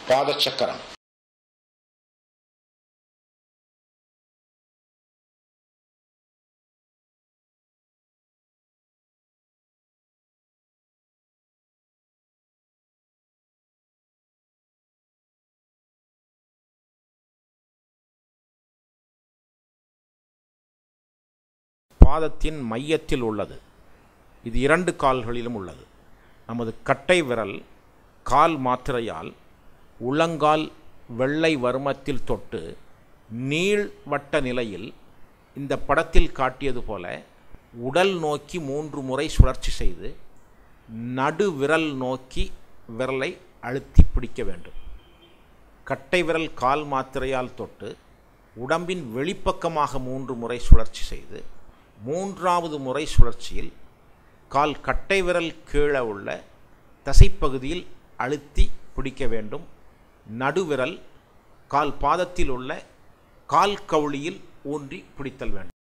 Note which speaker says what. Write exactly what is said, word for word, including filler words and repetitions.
Speaker 1: பாதச்சக்கரம்.
Speaker 2: பாதத்தின் மையத்தில் உள்ளது. இது இரண்டு கால்களிலும் உள்ளது. நமது கட்டை விரல் கால் மாத்திரையால் உள்ளங்கால் வெள்ளை வருமத்தில் தொட்டு நீள்வட்ட நிலையில் இந்த படத்தில் காட்டியது போல உடல் நோக்கி மூன்று முறை சுழற்சி செய்து நடு விரல் நோக்கி விரலை அழுத்தி பிடிக்க வேண்டும். கட்டை விரல் கால் மாத்திரையால் தொட்டு உடம்பின் வெளிப்பக்கமாக மூன்று முறை சுழற்சி செய்து மூன்றாவது முறை சுழற்சியில் கால் கட்டை விரல் கீழே உள்ள தசைப்பகுதியில் அழுத்தி பிடிக்க வேண்டும். நடுவிரல் கால் பாதத்தில் உள்ள கால் கவுளியில் ஊன்றி பிடித்தல் வேண்டும்.